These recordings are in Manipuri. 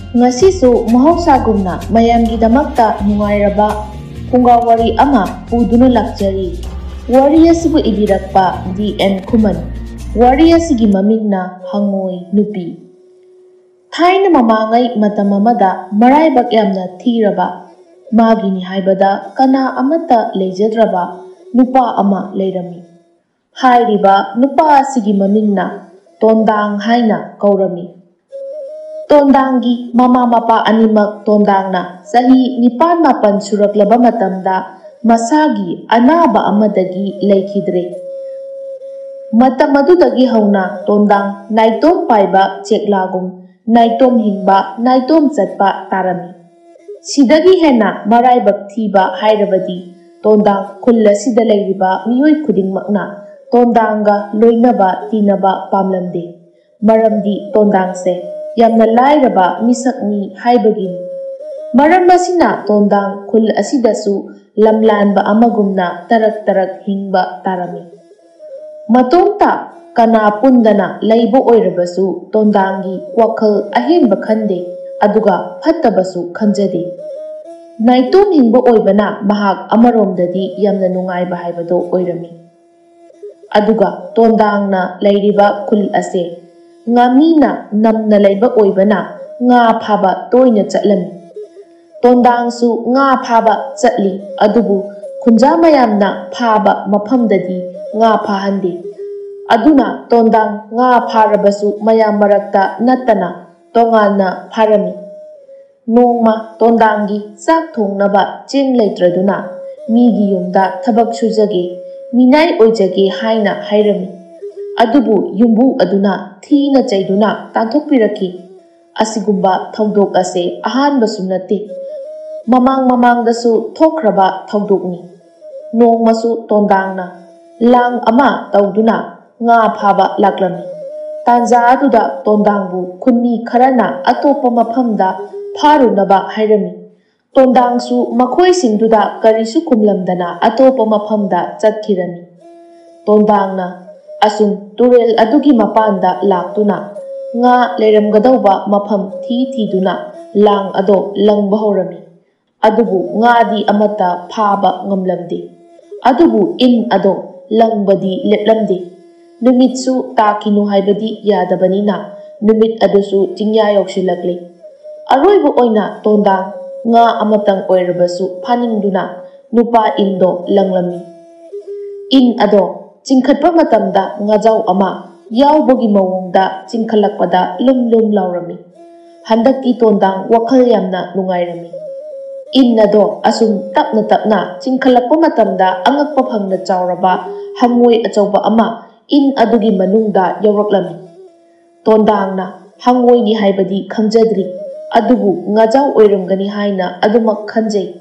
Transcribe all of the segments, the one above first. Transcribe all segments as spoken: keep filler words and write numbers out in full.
Ngasisu mahosagumna mayamgidamakta nungairaba pungaw wari ama puduna lakjari. Wari asibu ibirakpa D N Kuman. Wari asigi mamingna Hangoy Nupi. Thaina mamangay matam amada maraibak yamna thiraba magini haibada kana amata leijadraba nupa ama leirami. Hairiba nupa asigi mamingna Tondang haina kaurami. Tondangi mama mapa animak tondangna sahi nipan mapan suraklaba matamda masagi anaba amadagi laikidre. Matam adudagi hauna tondang naitom paiba ceklagum naitom hingba naitom chatpa tarami. Sidagi hena maraibak thiba hairabadi tondang kulla sida leiriba miyoi khudingmakna tondanga loinaba tinaba pamlamde. Maramdi tondangse yamna lairaba misakni haibagin. Maram asina tondang kul asidasu lamlanba amagumna tarak tarak hingba tarami. Matongta kana pundana laibo oirabasu tondangi wakal ahenba khande aduga phattabasu khanjade. Naitom hingba oibana mahak amaromdadi yamna nungaiba haibado oirami. Aduga tondangna lairiba kul ase ngamina namna laiba oibana nga phaba toina chatlami. Tondangsu nga phaba chatli adubu khunja mayamna phaba maphamdadi nga phahande. Aduna tondang nga pharabasu mayam marakta natana tongana pharami. Nongma tondangi sak thongnaba cheng leitraduna migi yumda thabak sujage minai oijage haina hairami. Adubu yumbu aduna thina chaiduna tanthokpiraki. Asigumba thaudok ase ahanbasu nate. Mamang mamangdasu thokraba thaudokni. Nongmasu tondangna lang ama tauduna nga phaba laklami. Tanza aduda tondangbu khunmi kharana atopa maphamda pharunaba hairami. Tondangsu makhoi singduda karisu kumlamdana atopa maphamda chatkirami. Tondangna asum turel adugi mapanda laktuna nga leiramgadauba mafam thi thiduna lang ado langba horami. Adubu nga di amata phaba ngamlamde. Adubu in ado langbadi leplamde. Numitsu takinu haibadi yadabanina numit adusu tingya yoksilakli. Aroibu oina tondang nga amatang oirabasu phaningduna nupa indo langlami. In ado chingkhatpa matamda ngajau ama yaubagi mawongda chingkhalakpada lum lum laurami. Handaki tondang wakhal yamna nungairami. Innado asum tapna tapna chingkhalakpa matamda angakpa phangna chauraba hangoi achauba ama in adugi manungda yawraklami. Tondangna hangoi ni haibadi khangjadri adubu ngajau oiramgani haina adumak khanjai.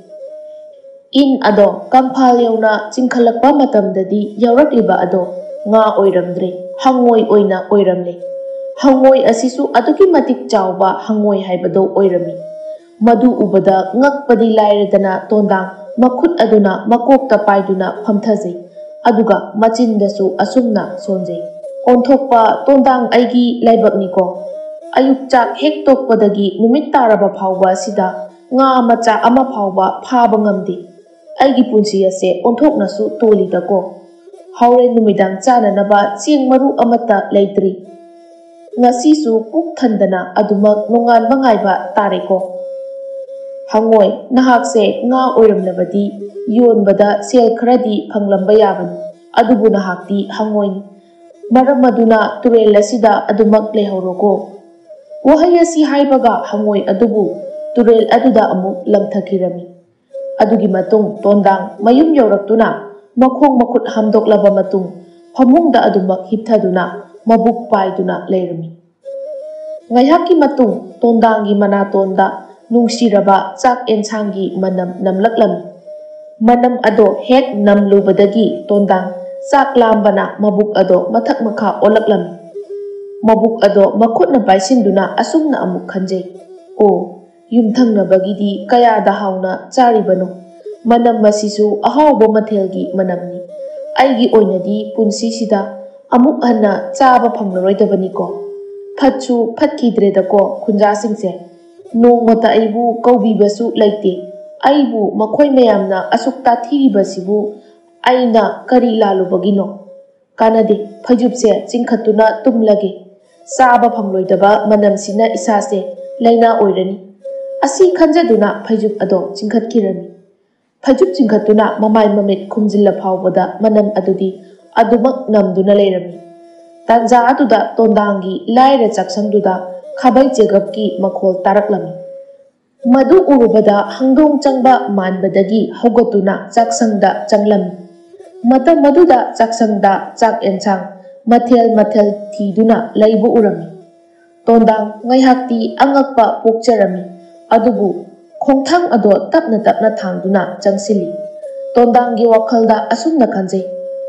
In ado kamphal yauna chingkhalakpa matamdadi yawrakliba ado nga oiramdre hangoi oina oiramle. Hangoi asisu aduki matik chawba hangoi haibado oirami. Madu ubada ngakpadi lairadana tondang makhut aduna makokta paiduna phamthajai. Aduga machindasu asumna sonjai. Onthokpa tondang aigi laibakniko. Ayuk chak hek tokpadagi numit taraba phawba sida nga macha ama phawba phaba ngamde. Aigi punsi ase onthoknasu tolidako. Haure numidang chananaba cheng maru amata leitri. Ngasisu puk thandana adumak nongan bangaiba tareko. Hangoi nahakse nga oiramlabadi yonbada sel kharadi phanglamba yabani. Adubu nahakti hangoi maram maduna turel asida adumak lehoroko. Wahai asi haibaga hangoi adubu turel aduda amuk lamthakirami. Adugi matung tondang mayum yawraktuna makhong makhut hamdoklaba matung phamungda adumak hipthaduna mabuk paiduna leirami. Ngayhaki matung tondangi manatonda nungsiraba chak ensanggi manam namlaklami. Manam ado hek namlubadagi tondang chak lambana mabuk ado mathak makha olaklami. Mabuk ado makhut na paisinduna asumna amuk khanjai. O yumthangnabagidi kayada hauna charibano. Manam masisu ahawba mathelgi manamni. Aigi oinadi punsisida amuk hanna chaba phanglaroidabaniko. Phatchu phatkidredako khunjasingse. Nongmata aibu kaubibasu laite. Aibu makhoi mayamna asuk tathiribasibu aina kari lalubagino. Kanade phajubse chingkhatuna tumlage. Saba phamloidaba manamsina isase laina oirani. Asi khanjaduna phajub ado chingkhatkirami. Phajub chingkhatuna mamai mamit khumjilla phawbada manam adudi adumak namduna leirami. Tanja aduda tondangi laira chaksangduda khabai chegapki makhol taraklami. Madu urubada hangdong changba manbadagi hogatuna chaksangda changlami. Mata maduda chaksangda chak enchang mathel mathel thiduna laibu urami. Tondang ngaihakti angakpa pokcharami. Adubu khongthang ado tapna tapna thangduna changsili. Tondanggi wakhalda asumna khanjai.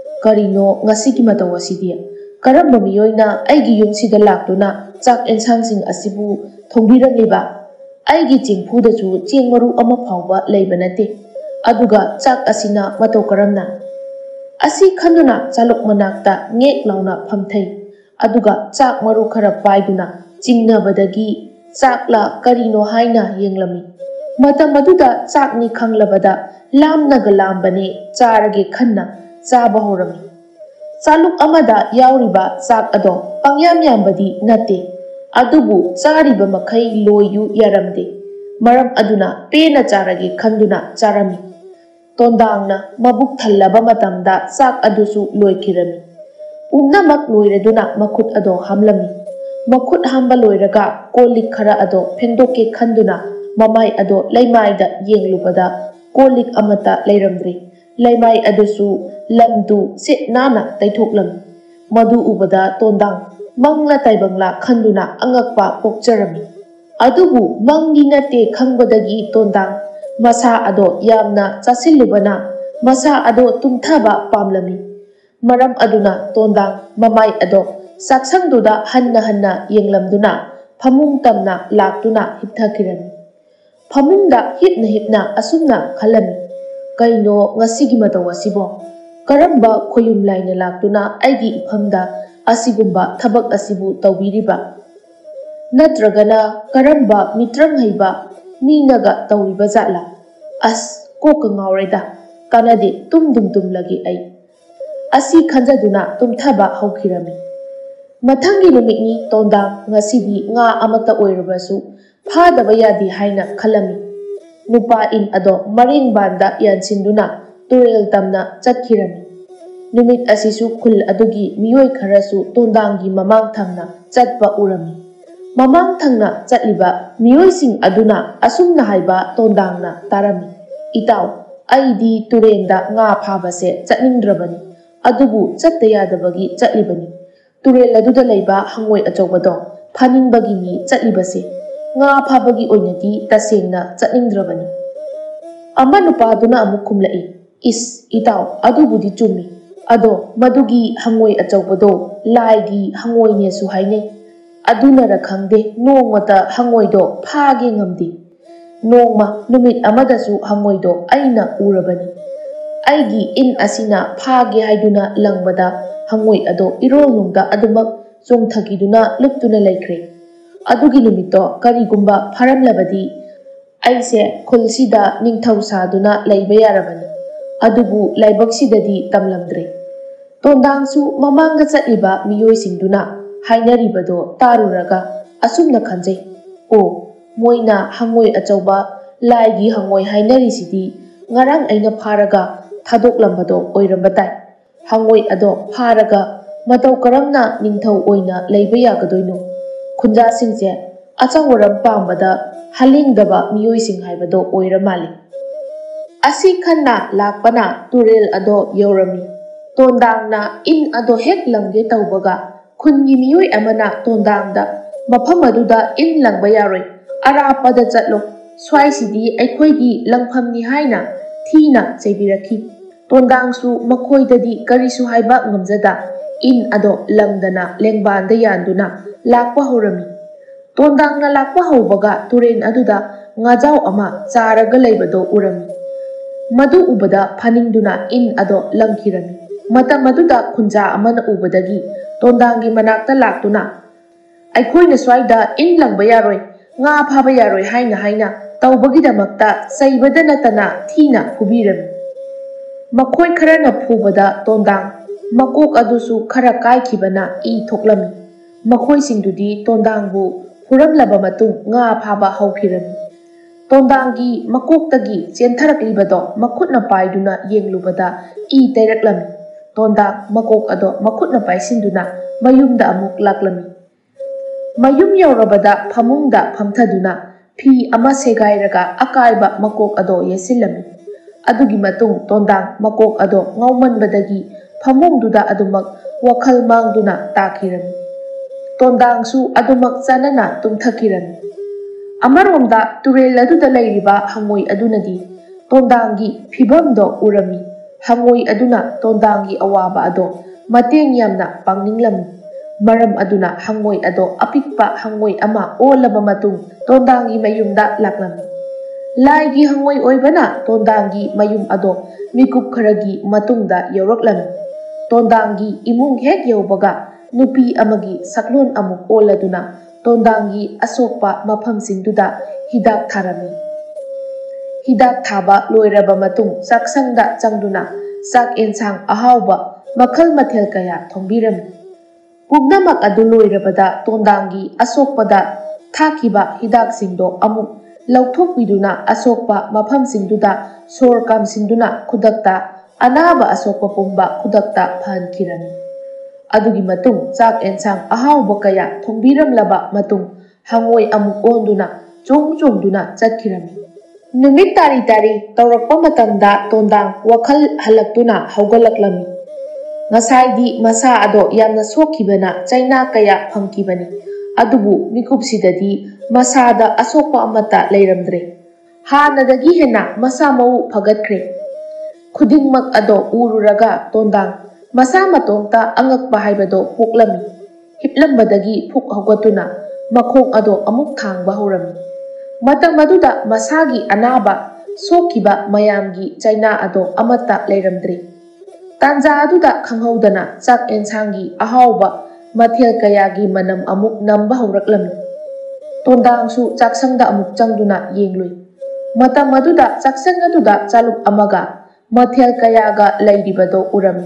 Karino ngasigi mataw asidi karamba miyoina aigi yumsida laktuna chak ensangsing asibu thongbiramiba. Aigi jingphuda chu chengmaru ama phawba leiba nate. Aduga chak asina mataw karamna. Asi khanduna chaluk manakta ngek launa phamthai. Aduga chak maru khara paiduna chingnabadagi chakla karino haina yenglami. Matam aduda chakni khanglabada lamnaga lambane charage khanna chaba horami. Chaluk amada yauriba chak ado pangyam yambadi nate. Adubu chariba makhai loyu yaramde. Maram aduna pena charage khanduna charami. Tondangna mabuk thallaba matamda chak adusu loikirami. Pumnamak loiraduna makhut ado hamlami. Makhut hamba loiraga kolik khara ado phendoke khanduna mamai ado laimaida yenglubada kolik amata leiramdre. Laimai adusu lamdu sit nana taithoklam. Madu ubada tondang mangla taibangla khanduna angakpa pokcharami. Adubu mangi nate khangbadagi tondang masa ado yamna chasilubana masa ado tumthaba pamlami. Maram aduna tondang mamai ado saksangduda hanna hanna yenglamduna phamung tamna laktuna hipthakirami. Phamungda hipna hipna asumna khalami. Kaino ngasigi mataw asibo karamba khoyum laina laktuna aigi iphamda asigumba thabak asibu tawbiriba natragana karamba mitrang haiba minaga tawriba jatla as ko kangaureda kanade tum dum dum lagi ai asi khanjaduna tumthaba hawkhirami. Mathangi numitni tondang ngasidi nga amata oirabasu phadaba yadi haina khalami. Nupa in ado maring banda yansinduna turel tamna chatkirami. Numit asisu khul adugi miyoi kharasu tondanggi mamang thangna chatpa urami. Mamang thangna chatliba miyoi sing aduna asumna haiba tondangna tarami. Itaw aidi turenda nga phabase chatningdrabani. Adubu chatta yadabagi chatlibani. Turel aduda leiba hangoi achobado phaningbagini chatlibase. Nga phabagi oinati tasengna chatningdrabani. Ama nupaduna amuk khumlai. Is itaw adubudi chumi. Ado madugi hangoi achobado laigi hangoi ne su hainai. Aduna ra khangde nongmata hangoido phage ngamdi. Nongma numit amadasu hangoido aina urabani. Aigi in asina phage haiduna langbada hangoi ado irol nungda adumak chongthagiduna luptuna laikre. Adugi numito karigumba pharamlabadi aise khulsida ningthau saduna laiba yarabani. Adubu laibaksidadi tamlamdre. Tondangsu mamanga chatliba miyoi singduna hainaribado taruraga asumna khanjai. O moina hangoi achauba laigi hangoi hainarisidi ngarang aina pharaga thadoklamado oirambatai. Hangoi ado pharaga mataw karamna ningthau oina laiba yagadoino. Khunja singse achangwaram pambada halingdaba miyoi sing haibado oiramali. Asi khanna lakpana turel ado yorami. Tondangna in ado hek langge tawbaga khungi miyoi amana tondangda mafam aduda in langba yaroi arapada chatlo swaisidi aikhoigi langphamni haina thina cheibirakhi. Tondangsu makhoidadi karisu haiba ngamjada in ado langdana lengbanda yanduna lakpa horami. Tondangna lakpa haubaga turen aduda ngajau ama charaga leibado urami. Madu ubada phaningduna in ado langkhirami. Matam aduda khunja amana ubadagi tondanggi manakta laktuna aikhoina swaida in langba yaroi nga phaba yaroi haina haina tawbagidamakta saibada natana thina phubirami makhoi kharana phubada tondang makok adusu khara kaikhibana i thoklami makhoi singdudi tondangbu huramlaba matung nga phaba haukhirami tondanggi makoktagi chentharaklibado makhutna paiduna yenglubada i tairaklami tondang makok ado makhutna paisinduna mayumda amuk laklami mayum yaurabada phamungda phamthaduna phi ama segairaga akaiba makok ado yesilami adugi matung tondang makok ado ngaumanbadagi phamungduda adumak wakhal mangduna takhirami tondang su adumak chanana tumthakirami amaromda turel aduda lairiba hangoi adunadi tondanggi phibamdo urami hangoi aduna tondanggi awaba ado mateng yamna pangninglam maram aduna hangoi ado apikpa hangoi ama olaba matung tondanggi mayumda laklami laigi hangoi oibana tondanggi mayum ado mikup kharagi matungda yawraklami tondanggi imung hek yawbaga nupi amagi saklon amuk oladuna tondanggi asokpa mafamsingduda hidak tharami hidak thaba loiraba matung saksangda changduna sak ensang ahauba makhal mathel kaya thongbirami pugnamak adu loirabada tondanggi asokpada thakiba hidak singdo amuk lauthokpiduna asokpa mafamsingduda sor kamsinduna khudakta anaba asokpa pumba khudakta phankirami adugi matung chak ensang ahauba kaya thongbiramlaba matung hangoi amuk onduna chong chongduna chatkirami numit tari tari tawrakpa matamda tondang wakhal halaktuna haugalaklami ngasai di masa ado yamna sokhibana chaina kaya phangkibani adubu mikupsidadi masada asokpa amata leiramdre hanadagi hena masa mau phagatkre khudingmak ado ururaga tondang masa matomta angakpa haibado poklami hiplambadagi phuk haugatuna makhong ado amuk thangba horami matam maduda masagi anaba sokhiba mayamgi chaina ado amata leiramdre Tanja aduda khanghaudana chak ensangi ahauba mathel kayagi manam amuk namba hauraklami tondang su chaksangda amuk changduna yengloi matam aduda chaksang aduda chaluk amaga mathel kayaga lairibado urami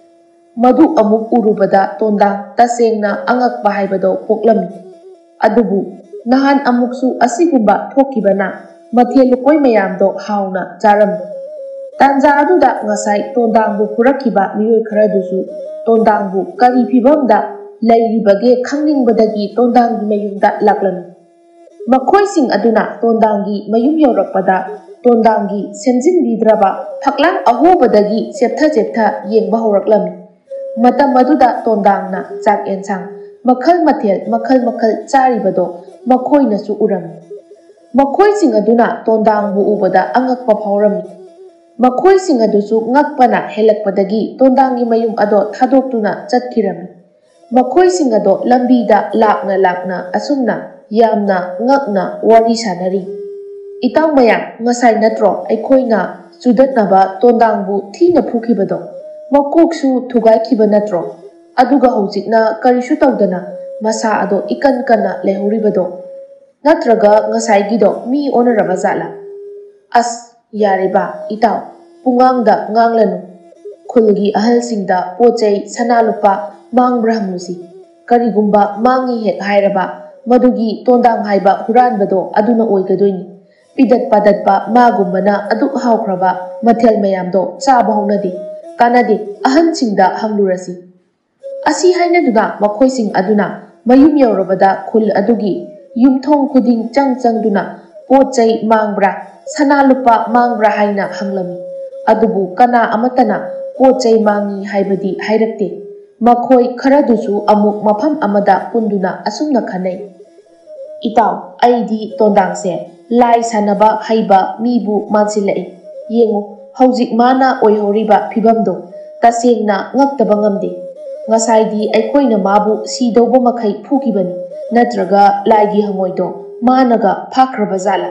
madu amuk urubada tondang tasengna angakpa haibado poklami adubu nahan amuksu asigumba thokibana mathel lukoi mayamdo hauna charami Tanja aduda ngasai tondangbu purakiba miyoi kharadusu tondangbu kari phibamda lairibage khangningbadagi tondanggi mayumda laklami makhoi aduna tondanggi mayum yaurakpada tondanggi semjinbidraba phaklang ahobadagi cheptha cheptha yengba horaklami matam aduda tondangna chak ensang makhal mathel makhal makhal charibado makhoinasu urami makhoi aduna tondangbu ubada angakpa phawrami makhoi sing adusu ngakpana helakpadagi tondanggi mayum ado thadokduna chatkirami makhoi sing ado lambida lakna lakna asumna yamna ngakna wari sanari itaw mayam ngasai natro aikoina sudatnaba tondangbu thina phukibado makoksu thugaikiba natro aduga hojikna karisu tawdana masa ado ikan kana lehoribado natraga ngasai gido mi onaraba zala as Yariba itaw pungangda nganglanu khulgi ahalsingda pochai sana lupa mangbrahmusi karigumba mangi hek hairaba madugi tondang haiba huranbado aduna oigadoini pidat padatpa magumbana adu haukraba mathel mayamdo chaba honadi kanade ahansingda hanglurasi asi hainaduna makhoising aduna mayum yaurabada khul adugi yumthong khuding chang changduna pochai mangbra sana lupa mangbra haina hanglami adubu kana amatana pochai mangi haibadi hairakte makhoi kharadusu amuk mafam amada punduna asumna khanai itaw aidi tondangse lai sanaba haiba mibu mansilai yengu hojik mana oihoriba phibamdo tasengna ngaktaba ngamde ngasaidi aikoina mabu sidauba makhai phukibani natraga laigi hangoido managa phakraba zala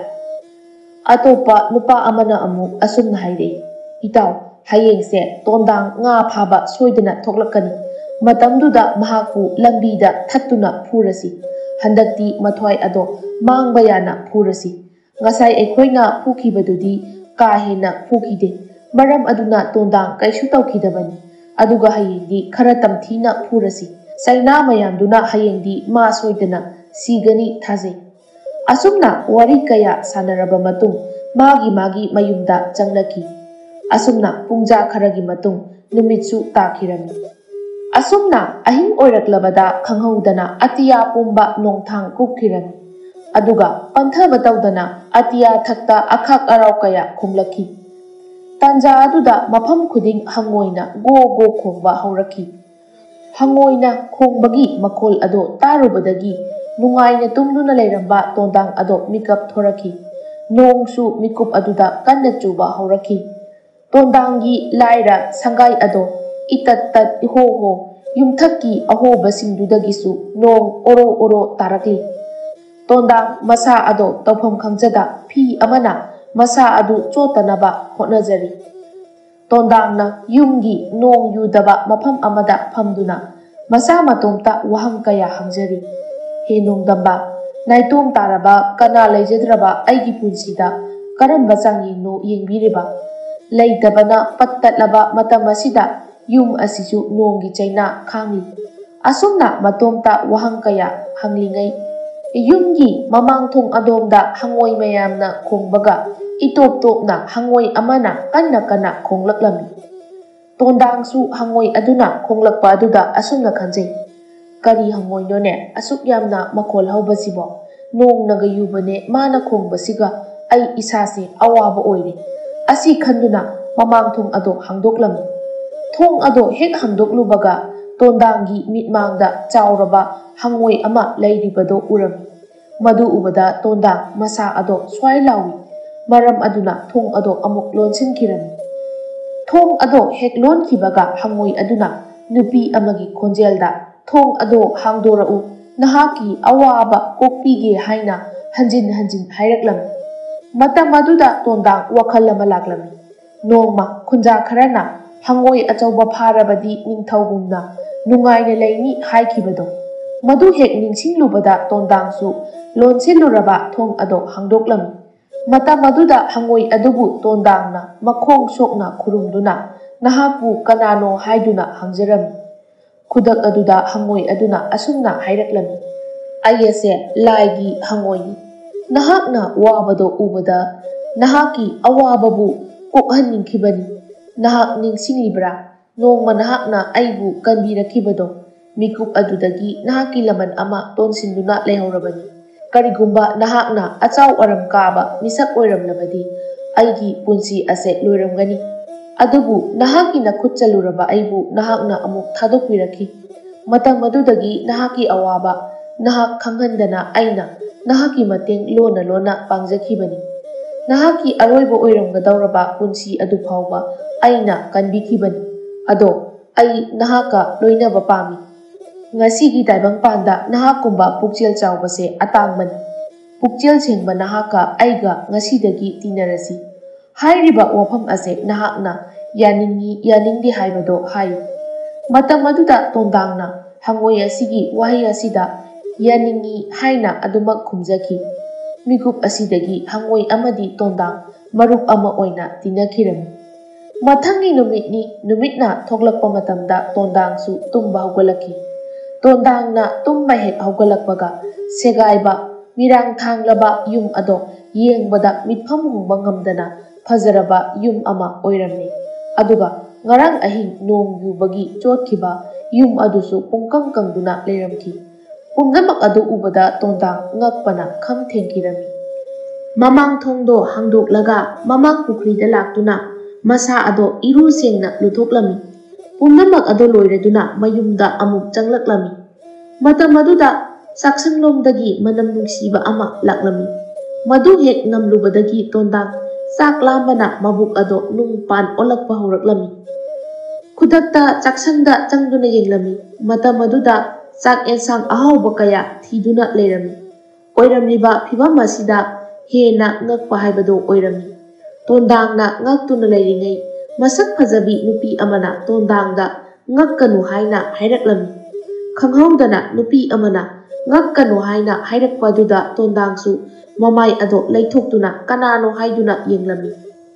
atopa nupa amana amu asumna haire itaw hayengse tondang nga phaba soidana thoklakani matamduda mahaku lambida thattuna phurasi ꯍꯟꯗꯛꯇꯤ ꯃꯊ꯭ꯋꯥꯏ ꯑꯗꯣ ꯃꯥꯡꯕ ꯌꯥꯅ ꯐꯨꯔꯁꯤ ꯉꯁꯥꯏ ꯑꯩꯈꯣꯏꯅ ꯐꯨꯈꯤꯕꯗꯨꯗꯤ ꯀꯥ ꯍꯦꯟꯅ ꯐꯨꯈꯤꯗꯦ ꯃꯔꯝ ꯑꯗꯨꯅ ꯇꯣꯟꯗꯥꯡ ꯀꯩꯁꯨ ꯇꯧꯈꯤꯗꯕꯅꯤ ꯑꯗꯨꯒ ꯍꯌꯦꯡꯗꯤ ꯈꯔ ꯇꯝꯊꯤꯅ ꯐꯨꯔꯁꯤ ꯆꯩꯅꯥ ꯃꯌꯥꯝꯗꯨꯅ ꯍꯌꯦꯡꯗꯤ ꯃꯥ ꯁꯣꯏꯗꯅ ꯁꯤꯒꯅꯤ ꯊꯥꯖꯩ ꯑꯁꯨꯝꯅ ꯋꯥꯔꯤ ꯀꯌꯥ ꯁꯥꯟꯅꯔꯕ ꯃꯇꯨꯡ मागी मागी मयुमदा चंगलकी असुमना पुंजा खरगी मतुंग नुमित्सु ताखिरमी असुमना अहिंग ओइरक्लबदा खंगहौदना अतिया पुंबा नोंथांग कुखिरमी अदुगा पंथब तौदना अतिया थक्ता अखाक अराव कया खुंगलकी तंजा अदुदा मफम खुदिंग हंगोइना गो गो खोंबा हौरकी हंगोइना खोंबगी मखोल अदो तारुबदगी नुंगाइना तुंगदुना लेरंबा तोंदांग अदो मिकअप थोरकी नोंगसु मिकुप अदुदा कन्ना चुबा हौरकी तोंदांगी लाइरा संगाई अदो इतत तत इहो हो युमथक्की अहोबसिंगदुदगिसु नोंग ओरो ओरो तारकली तोंदांग मसा अदो तौफम खंगजदा फी अमना मसा अदु चोतनबा होटनजरी तोंदांगना युमगी नोंग युदबा मफम अमदा फमदुना मसा मतोमता वहंग कया हंगजरी हे नोंगदंबा नाइतोम तारबा कना लेजद्रबा आइगी पुंसीदा करंबा चांगिनो येंबिरिबा लेइतबना पत्तलबा मतम असिदा युम असिसु नोंगी चैना खांगली असुमना मतोमता वहंग कया हंगलिंगै युमगी ममांगथोंग अदोमदा हंगोई मयामना खोंबगा इतोप तोपना हंगोई अमना कन्ना कन्ना खोंगलक्लमी तोंदांगसु हंगोई अदुना खोंगलक्पा अदुदा असुमना खंजै करी हंगोइनोने असुक यामना मखोल हौबसिबो नोंगनगा युबने माना खोंबसिगा आई इसासे अवाबा ओइरे असि खंदुना ममांगथोंग अदो हांगदोक्लमी थोंग अदो हेक हांगदोक्लुबगा तोंदांगी मिटमांगदा चावरबा हंगोई अमा लैरिबदो उरमी मदु उबदा तोंदांग मसा अदो स्वाइ लावी मरम अदुना थोंग अदो अमुक लोनसिनखिरमी थोंग अदो हेक लोनखिबगा हंगोई अदुना नुपी अमगी खोंजेलदा थोंग अदो हांगदोरउ नहाकी अवाबा कोक्पीगे हाइना हंजिन हंजिन हाइरक्लमी मतम अदुदा तोंदांग वखल अमा लाक्लमी नोंगमा खुंजा खरना हंगोई अचौबा फारबदी निंगथौगुमना नुंगाइना लैनी हाइखिबदो मदु हेक निंगसिंगलुबदा तोंदांगसु लोनसिलुरबा थोंग अदो हांगदोक्लमी मतम अदुदा हंगोई अदुबु तोंदांगना मखोंग सोकना खुरुमदुना नहाकु कनानो हाइदुना हांगजरमी खुदक अदुदा हंगोई अदुना असुमना हाइरक्लमी आइयसे लाइगी हंगोइनी नहाकना वाबदो उबदा नहाकी अवाबबु कोकहन्निंखिबनी नहाक निंगसिंगलिब्रा नोंगमा नहाकना आइबु कनबिरखिबदो मिकुप अदुदगी नहाकी लमन अमा तोनसिंदुना लेहौरबनी करिगुंबा नहाकना अचाव अरम काबा मिसक ओइरमलबदी आइगी पुंसी असे लोइरमगनी अदुबु नहाकी नखुत चलुरबा आइबु नहाकना अमुक थादोक्पिरखि मतम अदुदगी नहाकी अवाबा नहाक खंगहनदना आइना नहाकी मतेंग लोना लोना पांगजखिबनी नहाकी अरोइबो ओइरमगदौरबा पुंसी अदु फावबा आइना कनबिखिबनी अदो आई नहाका लोइनबा पामी ngasi taibang panda nahak kumba pukchel chawbase atangmani pukchel sengba nahaka aiga ngasi dagi tinarasi hairiba wafam ase nahakna yaningi yaningdi haibado hayu matam aduda tondangna hangoi asigi wahi asida yaningi haina adumak khumjaki migup asidagi hangoi amadi tondang marup ama oina tinakhirami mathangi numitni numitna thoklakpa matamda tondangsu tumba haugalaki तोंदांगना तुम्बा हेक हौगलकपगा सेगाइबा मिरांग थांगलबा युम अदो येंगबदा मिटफम हुंबा ngamdana फजरबा युम अमा ओइरमनी अदुगा ngarang ahing nong yubagi chotkiba yum adusu pungkang kangduna leiramki pumnamak adu ubada tondang ngakpana kham thengkirami mamang thongdo hangdoklaga mamang pukrida laktuna masa ado iru sengna luthoklami पुनमक अदो लोइरेदुना मयुमदा अमुक चंगलक्लमी मतम अदुदा साक्संगलोमदगी मनम नुंगसीबा अमा लाक्लमी मदु हेक नमलुबदगी तोंदांग चाकलामबना मबुक अदो नुंगपान ओलकपा हौरक्लमी खुदक्ता चाक्संगदा चंगदुना येंगलमी मतम अदुदा चाक एंसांग अहाउबा कया थीदुना लेरमी ओइरमलिबा फिबम असिदा हेना ngakpa haibado oirami tondangna ngaktuna leiringai masak fajabi nupi amana tondangda ngakkanu haina hairaklami khanghaudana nupi amana ngakano haina hairakpaduda tondangsu mamai ado leithokduna kanano haiduna yenglami.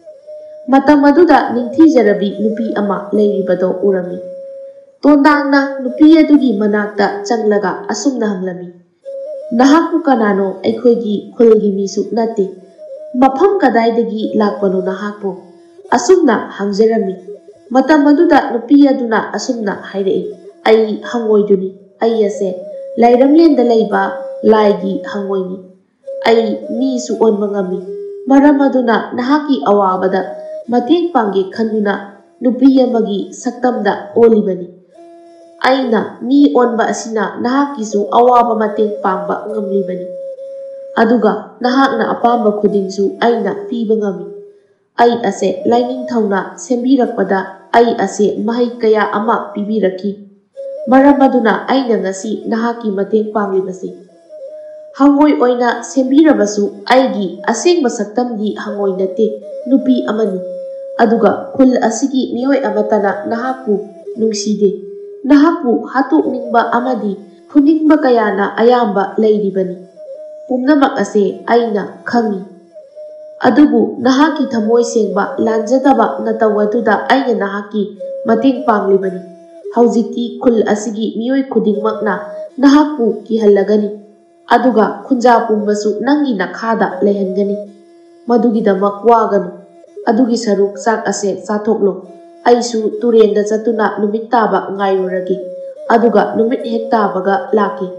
Matam aduda ningthijarabi nupi ama leiribado urami. Tondangna nupi adugi manakta changlaga asumna hanglami. Nahakku kanano aikhoigi khulgi misu nate. Mafam kadaidagi lakpano nahakpu. Asumna hangjarami. Matam aduda nupi aduna asumna hairei. Ai hangoiduni. Ai ase lairamlenda leiba laigi hangoini. Ai misu onba ngami. Maram aduna nahaki awabada mateng pangge khanduna nupi amagi saktamda olibani. Aina mi onba asina nahakisu awaba mateng pangba ngamlibani. Aduga nahakna apamba khudingsu aina piba ngami. Ai ase laining thauna sembirakpada ai ase mahai kaya ama pibiraki. Maram aduna aina ngasi nahaki mateng panglibasi. Hangoi oina sembirabasu aigi asengba saktamdi hangoi nate nupi amani. Aduga khul asigi mioi amatana nahakpu nungside. Nahakpu hatuk ningba amadi phuningba kayana ayamba leiribani. Pumnamak ase aina khangi. Adubu nahaki thamoi sengba lanjadaba natawaduda aina nahaki mateng panglibani. Haujikti khul asigi mioi khudingmakna nahakpu kihallagani. Aduga khunja pumbasu nangi nakhada lehangani. Madugidamak waganu. Adugi saruk sak ase sathoklo. Aisu turenda jatuna numit taba ngairuragi. Aduga numit hek tabaga laki.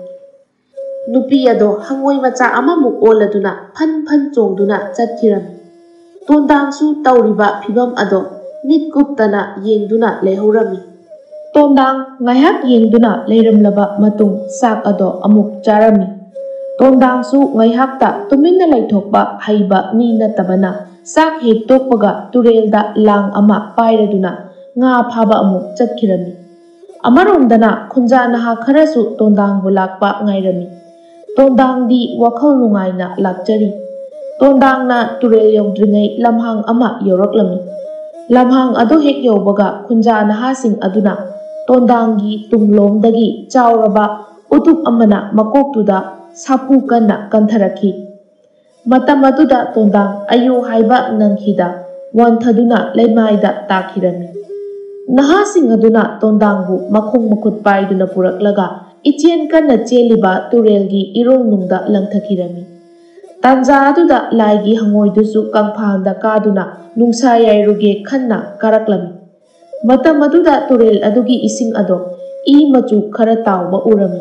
Nupi ado hangoi macha amamuk oladuna phan phan chongduna chatkirami. Tondangsu tauriba phibam ado mit kuptana yengduna lehorami. Tondang ngayhak yengduna leiramlaba matung sak ado amuk charami. Tondangsu ngayhakta tuminna laithokba haiba mi natabana. Sak hek tokpaga turelda lang ama pairaduna nga phaba amuk chatkirami. Amaromdana khunja naha kharasu tondangbu lakpa ngairami. Tondangdi wakhal nungaina lakchari. Tondangna turel yawdringai lamhang ama yoraklami. Lamhang ado hek yawbaga khunja nahasing aduna tondanggi tunglomdagi chawraba utup amana makoktuda sapu kanna kantharaki. Matam aduda tondang ayu haiba nangkhida wanthaduna leimaida takhirami. Nahasing aduna tondangbu makhung makhut paiduna puraklaga ichien kanna cheliba turelgi irol nungda langthakirami. Tanja aduda laigi hangoidusu kangphangda kaduna nungsa yairuge khanna karaklami. Matam aduda turel adugi ising ado i machu khara tawba urami.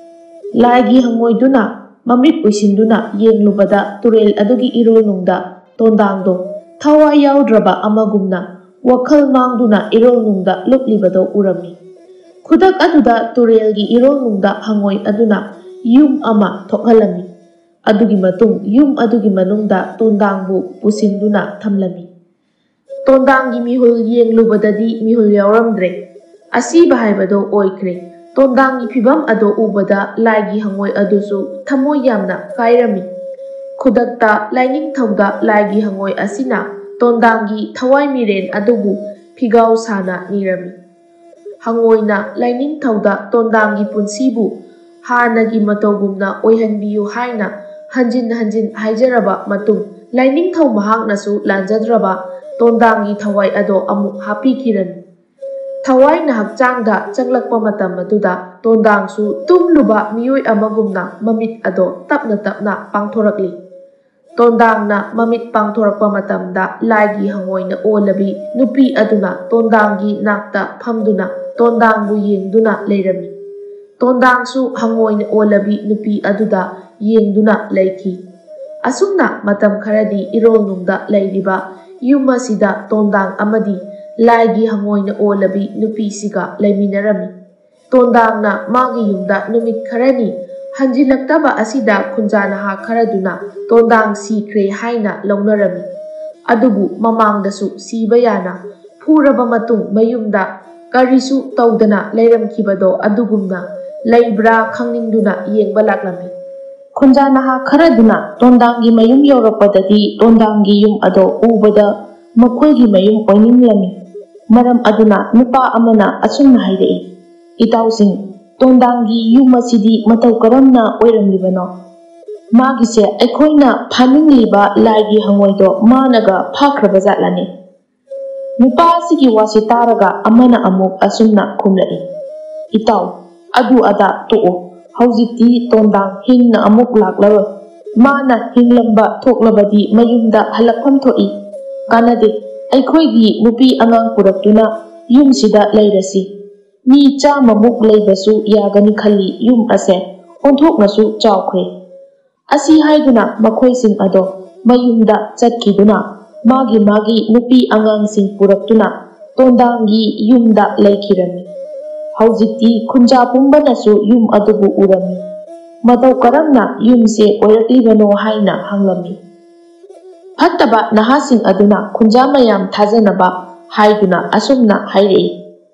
Laigi hangoiduna mamit uisinduna yenglubada turel adugi irol nungda tondangdo thawa yaudraba amagumna wakhal mangduna irol nungda luplibado urami. Khudak aduda turelgi irol nungda hangoi aduna yum ama thokhalami. Adugi matung yum adugi manungda tondangbu pusinduna thamlami. Tondanggi mihul yenglubadadi mihul yauramdre. Asiba haibado oikre. Tondanggi phibam ado ubada laigi hangoi adusu thamoi yamna kairami. Khudakta laining thauda laigi hangoi asina tondanggi thawai miren adubu phigau sana nirami. Hangoina laining thauda tondanggi punsibu hanagi matogumna oihanbiyu haina hanjin hanjin haijaraba matung laining thau mahaknasu lanjadraba tondanggi thawai ado amuk hapikirani. Thawai na hakchangda changlakpa matam aduda tondangsu tumluba mioi amagumna mamit ado tapna tapna pangthorakli. Tondangna mamit pangthorakpa matamda laigi hangoina olabi nupi aduna tondanggi nakta phamduna tondangbu yengduna leirami. Tondangsu hangoina olabi nupi aduda yengduna leiki. Asumna matam kharadi irol nungda leiriba yuma sida tondang amadi laigi hangoina olabi nupi siga leiminarami. Tondangna magi yumda numit kharani hanjilaktaba asida khunjana ha kharaduna tondang sikre haina launarami. Adubu mamangdasu siba yana phuraba matung mayumda karisu tawdana leiramkhibado adugumna leibra khangningduna yengba laklami. Khunjana ha kharaduna tondanggi mayum yorakpadadi tondanggi yum ado ubada makhoi mayum oininglami. Maram aduna nupa amana asumna hairei. Itausing ꯇꯣꯟꯗꯥꯡꯒꯤ ꯌꯨꯝ ꯑꯁꯤꯗꯤ ꯃꯇꯧ ꯀꯔꯝꯅ ꯑꯣꯏꯔꯝꯂꯤꯕꯅꯣ? ꯃꯥꯒꯤꯁꯦ ꯑꯩꯈꯣꯏꯅ ꯐꯥꯅꯤꯡꯂꯤꯕ ꯂꯥꯏꯒꯤ ꯍꯪꯉꯣꯏꯗꯣ ꯃꯥꯅꯒ ꯐꯥꯈ꯭ꯔꯕ ꯖꯥꯠꯂꯅꯤ? ꯅꯨꯄꯥ ꯑꯁꯤꯒꯤ ꯋꯥꯁꯤ ꯇꯥꯔꯒ ꯑꯃꯅ ꯑꯃꯨꯛ ꯑꯁꯨꯝꯅ ꯈꯨꯝꯂꯛꯏ, ꯏꯇꯥꯎ, ꯑꯗꯨ ꯑꯗꯥ ꯇꯣꯛꯑꯣ, ꯍꯧꯖꯤꯛꯇꯤ ꯇꯣꯟꯗꯥꯡ ꯍꯤꯡꯅ ꯑꯃꯨꯛ ꯂꯥꯛꯂꯔꯣꯏ꯫ ꯃꯥꯅ ꯍꯤꯡꯂꯝꯕ ꯊꯣꯛꯂꯕꯗꯤ ꯃꯌꯨꯝꯗ ꯍꯜꯂꯛꯐꯝ ꯊꯣꯛꯏ, ꯀꯥꯟꯅꯗꯦ, ꯑꯩꯈꯣꯏꯒꯤ ꯅꯨꯄꯤ ꯑꯉꯥꯡ ꯄꯨꯔꯛꯇꯨꯅ ꯌꯨꯝꯁꯤꯗ ꯂꯩꯔꯁꯤ꯫ ꯃꯤ ꯆꯥꯝꯃꯃꯨꯛ ꯂꯩꯕꯁꯨ ꯌꯥꯒꯅꯤ ꯈꯜꯂꯤ ꯌꯨꯝ ꯑꯁꯦ ꯑꯣꯟꯊꯣꯛꯅꯁꯨ ꯆꯥꯎꯈ꯭ꯔꯦ꯫ ꯑꯁꯤ ꯍꯥꯏꯗꯨꯅ ꯃꯈꯣꯏꯁꯤꯡ ꯑꯗꯣ ꯃꯌꯨꯝꯗ ꯆꯠꯈꯤꯗꯨꯅ ꯃꯥꯒꯤ ꯃꯥꯒꯤ ꯅꯨꯄꯤ ꯑꯉꯥꯡꯁꯤꯡ ꯄꯨꯔꯛꯇꯨꯅ ꯇꯣꯟꯗꯥꯡꯒꯤ ꯌꯨꯝꯗ ꯂꯩꯈꯤꯔꯝꯃꯤ꯫ ꯍꯧꯖꯤꯛꯇꯤ ꯈꯨꯟꯖꯥ ꯄꯨꯝꯕꯅꯁꯨ ꯌꯨꯝ ꯑꯗꯨꯕꯨ ꯎꯔꯝꯃꯤ꯫ ꯃꯇꯧ ꯀꯔꯝꯅ ꯌꯨꯝꯁꯦ ꯑꯣꯏꯔꯛꯂꯤꯕꯅꯣ ꯍꯥꯏꯅ ꯍꯪꯂꯝꯃꯤ꯫ ꯐꯠꯇꯕ ꯅꯍꯥꯁꯤꯡ ꯑꯗꯨꯅ ꯈꯨꯟꯖꯥ ꯃꯌꯥꯝ ꯊꯥꯖꯅꯕ ꯍꯥꯏꯗꯨꯅ ꯑꯁꯨꯝꯅ ꯍꯥꯏꯔꯛꯏ,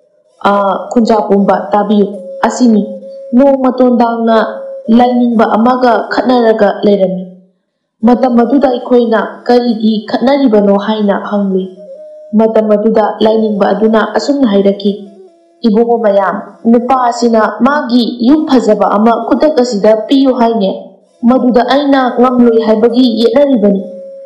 ꯑꯥ ꯈꯨꯟꯖꯥ ꯄꯨꯝꯕ ꯇꯥꯕꯤꯌꯨ, ꯑꯁꯤꯅꯤ, ꯅꯣꯡꯃ ꯇꯣꯟꯗꯥꯡꯅ ꯂꯥꯏꯅꯤꯡꯕ ꯑꯃꯒ ꯈꯠꯅꯔꯒ ꯂꯩꯔꯝꯃꯤ꯫ ꯃꯇꯝ ꯑꯗꯨꯗ ꯑꯩꯈꯣꯏꯅ ꯀꯔꯤꯒꯤ ꯈꯠꯅꯔꯤꯕꯅꯣ ꯍꯥꯏꯅ ꯍꯪꯂꯨꯏ꯫ ꯃꯇꯝ ꯑꯗꯨꯗ ꯂꯥꯏꯅꯤꯡꯕ ꯑꯗꯨꯅ ꯑꯁꯨꯝꯅ ꯍꯥꯏꯔꯛꯈꯤ, ꯏꯕꯨꯡꯉꯣ ꯃꯌꯥꯝ, ꯅꯨꯄꯥ ꯑꯁꯤꯅ ꯃꯥꯒꯤ ꯌꯨꯝ ꯐꯖꯕ ꯑꯃ ꯈꯨꯗꯛ ꯑꯁꯤꯗ ꯄꯤꯌꯨ ꯍꯥꯏꯅꯦ, ꯃꯗꯨꯗ ꯑꯩꯅ ꯉꯝꯂꯣꯏ ꯍꯥꯏꯕꯒꯤ ꯌꯦꯠꯅꯔꯤꯕꯅꯤ꯫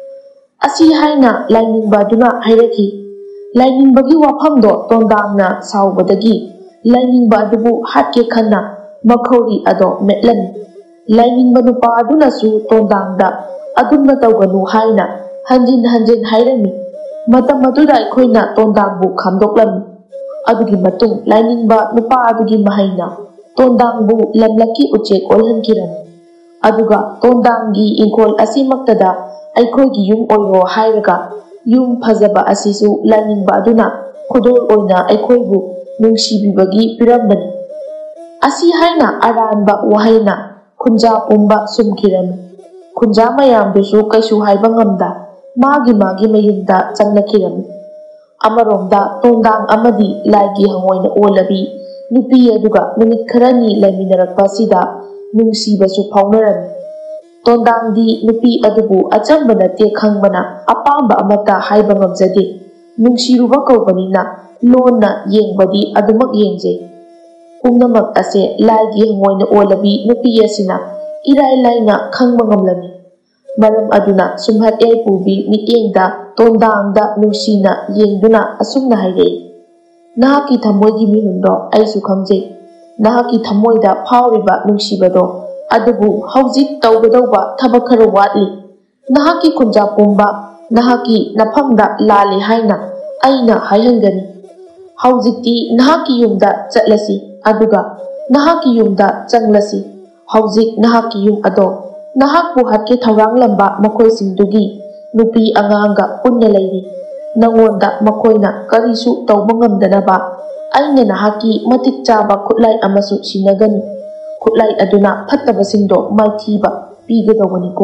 ꯑꯁꯤ ꯍꯥꯏꯅ ꯂꯥꯏꯅꯤꯡꯕ ꯑꯗꯨꯅ ꯍꯥꯏꯔꯛꯈꯤ꯫ ꯂꯥꯏꯅꯤꯡꯕꯒꯤ ꯋꯥꯐꯝꯗꯣ ꯇꯣꯟꯗꯥꯡꯅ ꯁꯥꯎꯕꯗꯒꯤ ꯂꯥꯏꯅꯤꯡꯕ ꯑꯗꯨꯕꯨ ꯍꯥꯠꯀꯦ ꯈꯟꯅ ꯃꯈꯧꯔꯤ ꯑꯗꯣ ꯃꯦꯠꯂꯝꯃꯤ꯫ ꯂꯥꯏꯅꯤꯡꯕ ꯅꯨꯄꯥ ꯑꯗꯨꯅꯁꯨ ꯇꯣꯟꯗꯥꯡꯗ ꯑꯗꯨꯝꯅ ꯇꯧꯒꯅꯨ ꯍꯥꯏꯅ ꯍꯟꯖꯤꯟ ꯍꯟꯖꯤꯟ ꯍꯥꯏꯔꯝꯃꯤ꯫ ꯃꯇꯝ ꯑꯗꯨꯗ ꯑꯩꯈꯣꯏꯅ ꯇꯣꯟꯗꯥꯡꯕꯨ ꯈꯥꯝꯗꯣꯛꯂꯝꯃꯤ꯫ ꯑꯗꯨꯒꯤ ꯃꯇꯨꯡ ꯂꯥꯏꯅꯤꯡꯕ ꯅꯨꯄꯥ ꯑꯗꯨꯒꯤ ꯃꯍꯩꯅ ꯇꯣꯟꯗꯥꯡꯕꯨ ꯂꯝꯂꯛꯀꯤ ꯎꯆꯦꯛ ꯑꯣꯜꯍꯟꯈꯤꯔꯝꯃꯤ꯫ ꯑꯗꯨꯒ ꯇꯣꯟꯗꯥꯡꯒꯤ ꯏꯪꯈꯣꯜ ꯑꯁꯤꯃꯛꯇꯗ ꯑꯩꯈꯣꯏꯒꯤ ꯌꯨꯝ ꯑꯣꯏꯔꯣ ꯍꯥꯏꯔꯒ ꯌꯨꯝ ꯐꯖꯕ ꯑꯁꯤꯁꯨ ꯂꯥꯏꯅꯤꯡꯕ ꯑꯗꯨꯅ ꯈꯨꯗꯣꯜ ꯑꯣꯏꯅ ꯑꯩꯈꯣꯏꯕꯨ ꯅꯨꯡꯁꯤꯕꯤꯕꯒꯤ ꯄꯤꯔꯝꯕꯅꯤ꯫ ꯑꯁꯤ ꯍꯥꯏꯅ ꯑꯔꯥꯟꯕ ꯋꯥꯍꯩꯅ ꯈꯨꯟꯖꯥ ꯄꯨꯝꯕ ꯁꯨꯝꯈꯤꯔꯝꯃꯤ꯫ ꯈꯨꯟꯖꯥ ꯃꯌꯥꯝꯗꯨꯁꯨ ꯀꯩꯁꯨ ꯍꯥꯏꯕ ꯉꯝꯗ ꯃꯥꯒꯤ ꯃꯥꯒꯤ ꯃꯌꯨꯝꯗ ꯆꯪꯅꯈꯤꯔꯝꯃꯤ꯫ ꯑꯃꯔꯣꯝꯗ ꯇꯣꯟꯗꯥꯡ ꯑꯃꯗꯤ ꯂꯥꯏꯒꯤ ꯍꯪꯉꯣꯏꯅ ꯑꯣꯜꯂꯕꯤ ꯅꯨꯄꯤ ꯑꯗꯨꯒ ꯅꯨꯃꯤꯠ ꯈꯔꯅꯤ ꯂꯩꯃꯤꯟꯅꯔꯛꯄ ꯑꯁꯤꯗ ꯅꯨꯡꯁꯤꯕꯁꯨ ꯐꯥꯎꯅꯔꯝꯃꯤ꯫ ꯇꯣꯟꯗꯥꯡꯗꯤ ꯅꯨꯄꯤ ꯑꯗꯨꯕꯨ ꯑꯆꯝꯕ ꯅꯠꯇꯦ ꯈꯪꯕꯅ ꯑꯄꯥꯝꯕ ꯑꯃꯠꯇ ꯍꯥꯏꯕ ꯉꯝꯖꯗꯦ꯫ ꯅꯨꯡꯁꯤꯔꯨꯕ ꯀꯧꯕꯅꯤꯅ ꯂꯣꯟꯅ ꯌꯦꯡꯕꯗꯤ ꯑꯗꯨꯃꯛ ꯌꯦꯡꯖꯩ꯫ ꯄꯨꯝꯅꯃꯛ ꯑꯁꯦ ꯂꯥꯏꯒꯤ ꯍꯪꯉꯣꯏꯅ ꯑꯣꯜꯂꯕꯤ ꯅꯨꯄꯤ ꯑꯁꯤꯅ ꯏꯔꯥꯏ ꯂꯥꯏꯅ ꯈꯪꯕ ꯉꯝꯂꯝꯃꯤ꯫ ꯃꯔꯝ ꯑꯗꯨꯅ ꯁꯨꯝꯍꯠ ꯌꯥꯏꯄꯨꯕꯤ ꯃꯤꯠꯌꯦꯡꯗ ꯇꯣꯟꯗꯥꯡꯗ ꯅꯨꯡꯁꯤꯅ ꯌꯦꯡꯗꯨꯅ ꯑꯁꯨꯝꯅ ꯍꯥꯏꯔꯛꯏ, ꯅꯍꯥꯛꯀꯤ ꯊꯃꯣꯏꯒꯤ ꯃꯤꯍꯨꯟꯗꯣ ꯑꯩꯁꯨ ꯈꯪꯖꯩ꯫ ꯅꯍꯥꯛꯀꯤ ꯊꯃꯣꯏꯗ ꯐꯥꯎꯔꯤꯕ ꯅꯨꯡꯁꯤꯕꯗꯣ ꯑꯗꯨꯕꯨ ꯍꯧꯖꯤꯛ ꯇꯧꯒꯗꯧꯕ ꯊꯕꯛ ꯈꯔ ꯋꯥꯠꯂꯤ꯫ ꯅꯍꯥꯛꯀꯤ ꯈꯨꯟꯖꯥ ꯄꯨꯝꯕ ꯅꯍꯥꯛꯀꯤ ꯅꯐꯝꯗ ꯂꯥꯜꯂꯤ ꯍꯥꯏꯅ ꯑꯩꯅ ꯍꯥꯏꯍꯟꯒꯅꯤ꯫ ꯍꯧꯖꯤꯛꯇꯤ ꯅꯍꯥꯛꯀꯤ ꯌꯨꯝꯗ ꯆꯠꯂꯁꯤ ꯑꯗꯨꯒ ꯅꯍꯥꯛꯀꯤ ꯌꯨꯝꯗ ꯆꯪꯂꯁꯤ꯫ ꯍꯧꯖꯤꯛ ꯅꯍꯥꯛꯀꯤ ꯌꯨꯝ ꯑꯗꯣ ꯅꯍꯥꯛꯄꯨ ꯍꯥꯠꯀꯦ ꯊꯧꯔꯥꯡꯂꯝꯕ ꯃꯈꯣꯏꯁꯤꯡꯗꯨꯒꯤ ꯅꯨꯄꯤ ꯑꯉꯥꯡꯒ ꯄꯨꯟꯅ ꯂꯩꯔꯤ꯫ ꯅꯉꯣꯟꯗ ꯃꯈꯣꯏꯅ ꯀꯔꯤꯁꯨ ꯇꯧꯕ ꯉꯝꯗꯅꯕ ꯑꯩꯅ ꯅꯍꯥꯛꯀꯤ ꯃꯇꯤꯛ ꯆꯥꯕ ꯈꯨꯠꯂꯥꯏ ꯑꯃꯁꯨ ꯁꯤꯟꯅꯒꯅꯤ꯫ ꯈꯨꯠꯂꯥꯏ ꯑꯗꯨꯅ ꯐꯠꯇꯕꯁꯤꯡꯗꯣ ꯃꯥꯏꯊꯤꯕ ꯄꯤꯒꯗꯧꯕꯅꯤꯀꯣ꯫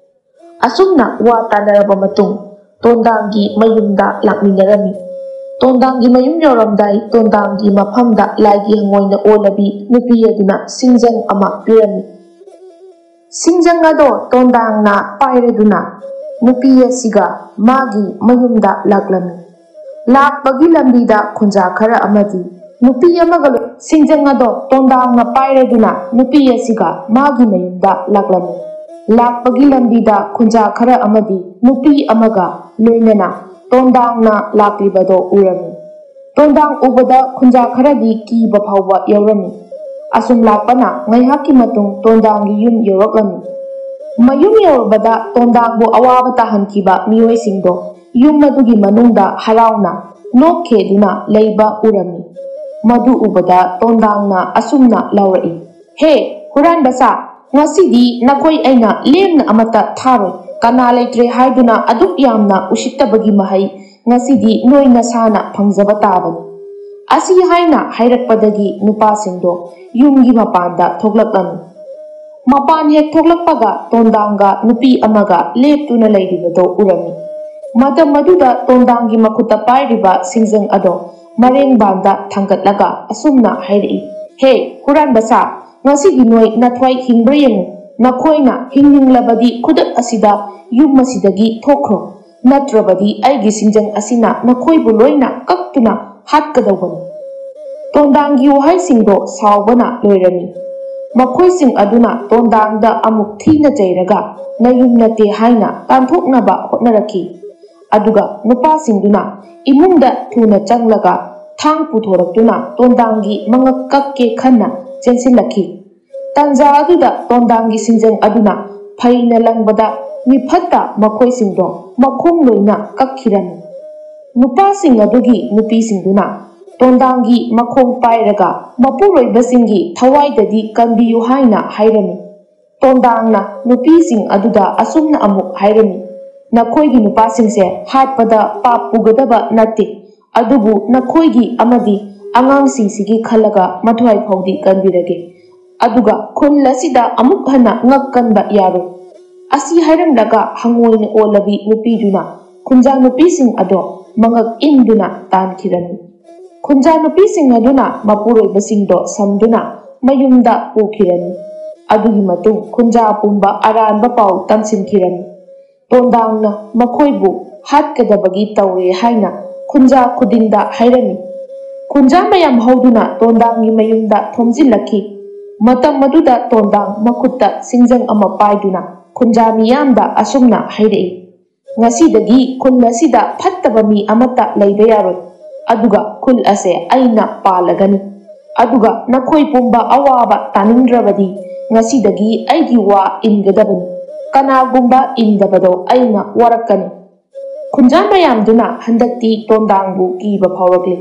ꯑꯁꯨꯝꯅ ꯋꯥ ꯇꯥꯟꯅꯔꯕ ꯃꯇꯨꯡ ꯇꯣꯟꯗꯥꯡꯒꯤ ꯃꯌꯨꯝꯗ ꯂꯥꯛꯃꯤꯟꯅꯔꯝꯃꯤ꯫ ꯇꯣꯟꯗꯥꯡꯒꯤ ꯃꯌꯨꯝ ꯌꯧꯔꯝꯗꯥꯏ ꯇꯣꯟꯗꯥꯡꯒꯤ ꯃꯐꯝꯗ ꯂꯥꯏꯒꯤ ꯍꯪꯉꯣꯏꯅ ꯑꯣꯜꯂꯕꯤ ꯅꯨꯄꯤ ꯑꯗꯨꯅ ꯁꯤꯡꯖꯪ ꯑꯃ ꯄꯤꯔꯝꯃꯤ꯫ ꯁꯤꯡꯖꯪ ꯑꯗꯣ ꯇꯣꯟꯗꯥꯡꯅ ꯄꯥꯏꯔꯗꯨꯅ ꯅꯨꯄꯤ ꯑꯁꯤꯒ ꯃꯥꯒꯤ ꯃꯌꯨꯝꯗ ꯂꯥꯛꯂꯝꯃꯤ꯫ ꯂꯥꯛꯄꯒꯤ ꯂꯝꯕꯤꯗ ꯈꯨꯟꯖꯥ ꯈꯔ ꯑꯃꯗꯤ ꯅꯨꯄꯤ ꯑꯃꯒ ꯁꯤꯡꯖꯪ ꯑꯗꯣ ꯇꯣꯟꯗꯥꯡꯅ ꯄꯥꯏꯔꯗꯨꯅ ꯅꯨꯄꯤ ꯑꯁꯤꯒ ꯃꯥꯒꯤ ꯃꯌꯨꯝꯗ ꯂꯥꯛꯂꯝꯃꯤ꯫ ꯂꯥꯛꯄꯒꯤ ꯂꯝꯕꯤꯗ ꯈꯨꯟꯖꯥ ꯈꯔ ꯑꯃꯗꯤ ꯅꯨꯄꯤ ꯑꯃꯒ ꯂꯣꯏꯅꯅ ꯇꯣꯟꯗꯥꯡꯅ ꯂꯥꯛꯂꯤꯕꯗꯣ ꯎꯔꯝꯃꯤ꯫ ꯇꯣꯟꯗꯥꯡ ꯎꯕꯗ ꯈꯨꯟꯖꯥ ꯈꯔꯗꯤ ꯀꯤꯕ ꯐꯥꯎꯕ ꯌꯥꯎꯔꯝꯃꯤ꯫ ꯑꯁꯨꯝ ꯂꯥꯛꯄꯅ ꯉꯥꯏꯍꯥꯛꯀꯤ ꯃꯇꯨꯡ ꯇꯣꯟꯗꯥꯡꯒꯤ ꯌꯨꯝ ꯌꯧꯔꯛꯂꯝꯃꯤ꯫ ꯃꯌꯨꯝ ꯌꯧꯔꯕꯗ ꯇꯣꯟꯗꯥꯡꯕꯨ ꯑꯋꯥꯕ ꯇꯥꯍꯟꯈꯤꯕ ꯃꯤꯑꯣꯏꯁꯤꯡꯗꯣ ꯌꯨꯝ ꯑꯗꯨꯒꯤ ꯃꯅꯨꯡꯗ ꯍꯔꯥꯎꯅ ꯅꯣꯛꯈꯦꯗꯨꯅ ꯂꯩꯕ ꯎꯔꯝꯃꯤ꯫ ꯃꯗꯨ ꯎꯕꯗ ꯇꯣꯟꯗꯥꯡꯅ ꯑꯁꯨꯝꯅ ꯂꯥꯎꯔꯛꯏ, ꯍꯦ ꯍꯨꯔꯥꯟꯕꯁꯥ, ꯉꯁꯤꯗꯤ ꯅꯈꯣꯏ ꯑꯩꯅ ꯂꯦꯝꯅ ꯑꯃꯠꯇ ꯊꯥꯔꯣꯏ꯫ ꯀꯅꯥ ꯂꯩꯇ꯭ꯔꯦ ꯍꯥꯏꯗꯨꯅ ꯑꯗꯨꯛ ꯌꯥꯝꯅ ꯎꯁꯤꯠꯇꯕꯒꯤ ꯃꯍꯩ ꯉꯁꯤꯗꯤ ꯅꯣꯏ ꯅꯁꯥꯅ ꯐꯪꯖꯕ ꯇꯥꯕꯅꯤ꯫ ꯑꯁꯤ ꯍꯥꯏꯅ ꯍꯥꯏꯔꯛꯄꯗꯒꯤ ꯅꯨꯄꯥꯁꯤꯡꯗꯣ ꯌꯨꯝꯒꯤ ꯃꯄꯥꯟꯗ ꯊꯣꯛꯂꯛꯂꯝꯃꯤ꯫ ꯃꯄꯥꯟ ꯍꯦꯛ ꯊꯣꯛꯂꯛꯄꯒ ꯇꯣꯟꯗꯥꯡꯒ ꯅꯨꯄꯤ ꯑꯃꯒ ꯂꯦꯞꯇꯨꯅ ꯂꯩꯔꯤꯕꯗꯣ ꯎꯔꯝꯃꯤ꯫ ꯃꯇꯝ ꯑꯗꯨꯗ ꯇꯣꯟꯗꯥꯡꯒꯤ ꯃꯈꯨꯠꯇ ꯄꯥꯏꯔꯤꯕ ꯁꯤꯡꯖꯪ ꯑꯗꯣ ꯃꯔꯦꯡꯕꯥꯟꯗ ꯊꯥꯡꯒꯠꯂꯒ ꯑꯁꯨꯝꯅ ꯍꯥꯏꯔꯛꯏ, ꯍꯦ ꯍꯨꯔꯥꯟꯕꯁꯥ, ꯉꯁꯤꯗꯤ ꯅꯣꯏ ꯅꯊ꯭ꯋꯥꯏ ꯍꯤꯡꯕ꯭ꯔꯥ ꯌꯦꯡꯉꯨ꯫ ꯅꯈꯣꯏꯅ ꯍꯤꯡꯅꯤꯡꯂꯕꯗꯤ ꯈꯨꯗꯛ ꯑꯁꯤꯗ ꯌꯨꯝ ꯑꯁꯤꯗꯒꯤ ꯊꯣꯛꯈ꯭ꯔꯣ, ꯅꯠꯇ꯭ꯔꯕꯗꯤ ꯑꯩꯒꯤ ꯁꯤꯡꯖꯪ ꯑꯁꯤꯅ ꯅꯈꯣꯏꯕꯨ ꯂꯣꯏꯅ ꯀꯛꯇꯨꯅ ꯍꯥꯠꯀꯗꯧꯕꯅꯤ꯫ ꯇꯣꯟꯗꯥꯡꯒꯤ ꯋꯥꯍꯩꯁꯤꯡꯗꯣ ꯁꯥꯎꯕꯅ ꯂꯣꯏꯔꯝꯃꯤ꯫ ꯃꯈꯣꯏꯁꯤꯡ ꯑꯗꯨꯅ ꯇꯣꯟꯗꯥꯡꯗ ꯑꯃꯨꯛ ꯊꯤꯅ ꯆꯩꯔꯒ ꯅꯌꯨꯝ ꯅꯠꯇꯦ ꯍꯥꯏꯅ ꯇꯥꯟꯊꯣꯛꯅꯕ ꯍꯣꯠꯅꯔꯛꯈꯤ꯫ ꯑꯗꯨꯒ ꯅꯨꯄꯥꯁꯤꯡꯗꯨꯅ ꯏꯃꯨꯡꯗ ꯊꯨꯅ ꯆꯪꯂꯒ ꯊꯥꯡ ꯄꯨꯊꯣꯔꯛꯇꯨꯅ ꯇꯣꯟꯗꯥꯡꯒꯤ ꯃꯉꯛ ꯀꯛꯀꯦ ꯈꯟꯅ ꯆꯦꯟꯁꯤꯜꯂꯛꯈꯤ꯫ ꯇꯥꯟꯖꯥ ꯑꯗꯨꯗ ꯇꯣꯟꯗꯥꯡꯒꯤ ꯁꯤꯡꯖꯪ ꯑꯗꯨꯅ ꯐꯩꯅ ꯂꯪꯕꯗ ꯃꯤꯐꯠꯇ ꯃꯈꯣꯏꯁꯤꯡꯗꯣ ꯃꯈꯣꯡ ꯂꯣꯏꯅ ꯀꯛꯈꯤꯔꯝꯃꯤ꯫ ꯅꯨꯄꯥꯁꯤꯡ ꯑꯗꯨꯒꯤ ꯅꯨꯄꯤꯁꯤꯡꯗꯨꯅ ꯇꯣꯟꯗꯥꯡꯒꯤ ꯃꯈꯣꯡ ꯄꯥꯏꯔꯒ ꯃꯄꯨꯔꯣꯏꯕꯁꯤꯡꯒꯤ ꯊꯋꯥꯏꯗꯗꯤ ꯀꯟꯕꯤꯌꯨ ꯍꯥꯏꯅ ꯍꯥꯏꯔꯝꯃꯤ꯫ ꯇꯣꯟꯗꯥꯡꯅ ꯅꯨꯄꯤꯁꯤꯡ ꯑꯗꯨꯗ ꯑꯁꯨꯝꯅ ꯑꯃꯨꯛ ꯍꯥꯏꯔꯝꯃꯤ, ꯅꯈꯣꯏꯒꯤ ꯅꯨꯄꯥꯁꯤꯡꯁꯦ ꯍꯥꯠꯄꯗ ꯄꯥꯞ ꯄꯨꯒꯗꯕ ꯅꯠꯇꯦ, ꯑꯗꯨꯕꯨ ꯅꯈꯣꯏꯒꯤ ꯑꯃꯗꯤ ꯑꯉꯥꯡꯁꯤꯡꯁꯤꯒꯤ ꯈꯜꯂꯒ ꯃꯊ꯭ꯋꯥꯏ ꯐꯥꯎꯗꯤ ꯀꯟꯕꯤꯔꯒꯦ, ꯑꯗꯨꯒ ꯈꯨꯜ ꯑꯁꯤꯗ ꯑꯃꯨꯛ ꯍꯟꯅ ꯉꯛ ꯀꯟꯕ ꯌꯥꯔꯣꯏ꯫ ꯑꯁꯤ ꯍꯥꯏꯔꯝꯂꯒ ꯍꯪꯉꯣꯏꯅ ꯑꯣꯜꯂꯕꯤ ꯅꯨꯄꯤꯗꯨꯅ ꯈꯨꯟꯖꯥ ꯅꯨꯄꯤꯁꯤꯡ ꯑꯗꯣ ꯃꯉꯛ ꯏꯟꯗꯨꯅ ꯇꯥꯟꯈꯤꯔꯝꯃꯤ꯫ ꯈꯨꯟꯖꯥ ꯅꯨꯄꯤꯁꯤꯡ ꯑꯗꯨꯅ ꯃꯄꯨꯔꯣꯏꯕꯁꯤꯡꯗꯣ ꯁꯝꯗꯨꯅ ꯃꯌꯨꯝꯗ ꯄꯨꯈꯤꯔꯝꯃꯤ꯫ ꯑꯗꯨꯒꯤ ꯃꯇꯨꯡ ꯈꯨꯟꯖꯥ ꯄꯨꯝꯕ ꯑꯔꯥꯟꯕ ꯄꯥꯎ ꯇꯝꯁꯤꯟꯈꯤꯔꯝꯃꯤ꯫ ꯇꯣꯟꯗꯥꯡꯅ ꯃꯈꯣꯏꯕꯨ ꯍꯥꯠꯀꯗꯕꯒꯤ ꯇꯧꯔꯦ ꯍꯥꯏꯅ ꯈꯨꯟꯖꯥ ꯈꯨꯗꯤꯡꯗ ꯍꯥꯏꯔꯝꯃꯤ꯫ ꯈꯨꯟꯖꯥ ꯃꯌꯥꯝ ꯍꯧꯗꯨꯅ ꯇꯣꯟꯗꯥꯡꯒꯤ ꯃꯌꯨꯝꯗ ꯊꯣꯝꯖꯤꯜꯂꯛꯈꯤ꯫ ꯃꯇꯝ ꯑꯗꯨꯗ ꯇꯣꯟꯗꯥꯡ ꯃꯈꯨꯠꯇ ꯁꯤꯡꯖꯪ ꯑꯃ パꯏꯗꯨꯅ ꯈꯨꯟꯖꯥ ꯃꯤꯌꯥꯝꯗ ꯑꯁꯨꯝꯅ ꯍꯥꯏꯔꯛꯏ, ꯉꯁꯤꯗꯒꯤ ꯈꯨꯜ ꯑꯁꯤꯗ ꯐꯠꯇꯕ ꯃꯤ ꯑꯃꯠꯇ ꯂꯩꯕ ꯌꯥꯔꯣꯏ, ꯑꯗꯨꯒ ꯈꯨꯜ ꯑꯁꯦ ꯑꯩꯅ ꯄꯥꯜꯂꯒꯅꯤ, ꯑꯗꯨꯒ ꯅꯈꯣꯏ ꯄꯨꯝꯕ ꯑꯋꯥꯕ ꯇꯥꯅꯤꯡꯗ꯭ꯔꯕꯗꯤ ꯉꯁꯤꯗꯒꯤ ꯑꯩꯒꯤ ꯋꯥ ꯏꯟꯒꯗꯕꯅꯤ, ꯀꯅꯥꯒꯨꯝꯕ ꯏꯟꯗꯕꯗꯣ ꯑꯩꯅ ꯋꯥꯔꯛꯀꯅꯤ꯫ ꯈꯨꯟꯖꯥ ꯃꯌꯥꯝꯗꯨꯅ ꯍꯟꯗꯛꯇꯤ ꯇꯣꯟꯗꯥꯡꯕꯨ ꯀꯤꯕ ꯐꯥꯎꯔꯛꯂꯤ,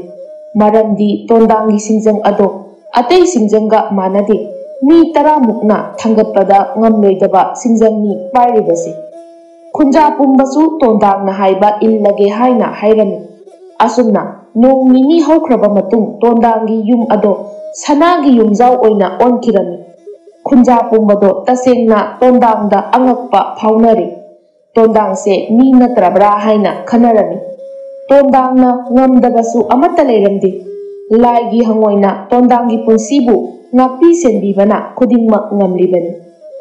ꯃꯔꯝꯗꯤ ꯇꯣꯟꯗꯥꯡꯒꯤ ꯁꯤꯡꯖꯪ ꯑꯗꯣ ꯑꯇꯩ ꯁꯤꯡꯖꯪꯒ ꯃꯥꯟꯅꯗꯦ, ꯃꯤ ꯇꯔꯥꯃꯨꯛꯅ ꯊꯥꯡꯒꯠꯄꯗ ꯉꯝꯂꯣꯏꯗꯕ ꯁꯤꯡꯖꯪꯅꯤ ꯄꯥꯏꯔꯤꯕꯁꯦ꯫ ꯈꯨꯟꯖꯥ ꯄꯨꯝꯕꯁꯨ ꯇꯣꯟꯗꯥꯡꯅ ꯍꯥꯏꯕ ꯏꯜꯂꯒꯦ ꯍꯥꯏꯅ ꯍꯥꯏꯔꯝꯃꯤ꯫ ꯑꯁꯨꯝꯅ ꯅꯣꯡ ꯅꯤꯅꯤ ꯍꯧꯈ꯭ꯔꯕ ꯃꯇꯨꯡ ꯇꯣꯟꯗꯥꯡꯒꯤ ꯌꯨꯝ ꯑꯗꯣ ꯁꯅꯥꯒꯤ ꯌꯨꯝꯖꯥꯎ ꯑꯣꯏꯅ ꯑꯣꯟꯈꯤꯔꯝꯃꯤ꯫ ꯈꯨꯟꯖꯥ ꯄꯨꯝꯕꯗꯣ ꯇꯁꯦꯡꯅ ꯇꯣꯟꯗꯥꯡꯗ ꯑꯉꯛꯄ ꯐꯥꯎꯅꯔꯦ꯫ ꯇꯣꯟꯗꯥꯡꯁꯦ ꯃꯤ ꯅꯠꯇ꯭ꯔꯕ꯭ꯔꯥ ꯍꯥꯏꯅ ꯈꯟꯅꯔꯝꯃꯤ꯫ ꯇꯣꯟꯗꯥꯡꯅ ꯉꯝꯗꯕꯁꯨ ꯑꯃꯠꯇ ꯂꯩꯔꯝꯗꯦ꯫ ꯂꯥꯏꯒꯤ ꯍꯪꯉꯣꯏꯅ ꯇꯣꯟꯗꯥꯡꯒꯤ ꯄꯨꯟꯁꯤꯕꯨ ꯉꯥꯛꯄꯤ ꯁꯦꯟꯕꯤꯕꯅ ꯈꯨꯗꯤꯡꯃꯛ ꯉꯝꯂꯤꯕꯅꯤ꯫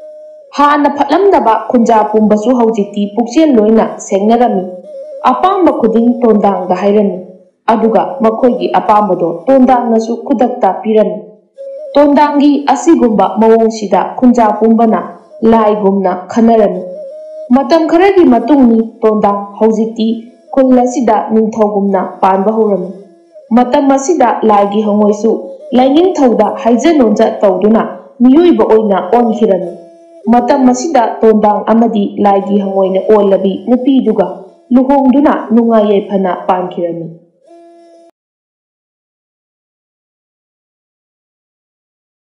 ꯍꯥꯟꯅ ꯐꯠꯂꯝꯗꯕ ꯈꯨꯟꯖꯥ ꯄꯨꯝꯕꯁꯨ ꯍꯧꯖꯤꯛꯇꯤ ꯄꯨꯛꯆꯦꯜ ꯂꯣꯏꯅ ꯁꯦꯡꯅꯔꯝꯃꯤ꯫ ꯑꯄꯥꯝꯕ ꯈꯨꯗꯤꯡ ꯇꯣꯟꯗꯥꯡꯗ ꯍꯥꯏꯔꯝꯃꯤ, ꯑꯗꯨꯒ ꯃꯈꯣꯏꯒꯤ ꯑꯄꯥꯝꯕꯗꯣ ꯇꯣꯟꯗꯥꯡꯅꯁꯨ ꯈꯨꯗꯛꯇ ꯄꯤꯔꯝꯃꯤ꯫ ꯇꯣꯟꯗꯥꯡꯒꯤ ꯑꯁꯤꯒꯨꯝꯕ ꯃꯑꯣꯡꯁꯤꯗ ꯈꯨꯟꯖꯥ ꯄꯨꯝꯕꯅ ꯂꯥꯏꯒꯨꯝꯅ ꯈꯟꯅꯔꯝꯃꯤ꯫ ꯃꯇꯝ ꯈꯔꯒꯤ ꯃꯇꯨꯡꯅꯤ ꯇꯣꯟꯗꯥꯡ ꯍꯧꯖꯤꯛꯇꯤ ꯈꯨꯜ ꯑꯁꯤꯗ ꯅꯤꯡꯊꯧꯒꯨꯝꯅ ꯄꯥꯟꯕ ꯍꯧꯔꯝꯃꯤ꯫ ꯃꯇꯝ ꯑꯁꯤꯗ ꯂꯥꯏꯒꯤ ꯍꯪꯉꯣꯏꯁꯨ ꯂꯥꯏꯅꯤꯡꯊꯧꯗ ꯍꯥꯏꯖ ꯅꯣꯟꯖ ꯇꯧꯗꯨꯅ ꯃꯤꯑꯣꯏꯕ ꯑꯣꯏꯅ ꯑꯣꯟꯈꯤꯔꯝꯃꯤ꯫ ꯃꯇꯝ ꯑꯁꯤꯗ ꯇꯣꯟꯗꯥꯡ ꯑꯃꯗꯤ ꯂꯥꯏꯒꯤ ꯍꯪꯉꯣꯏꯅ ꯑꯣꯜꯂꯕꯤ ꯅꯨꯄꯤꯗꯨꯒ ꯂꯨꯍꯣꯡꯗꯨꯅ ꯅꯨꯡꯉꯥꯏ ꯌꯥꯏꯐꯅ ꯄꯥꯟꯈꯤꯔꯝꯃꯤ꯫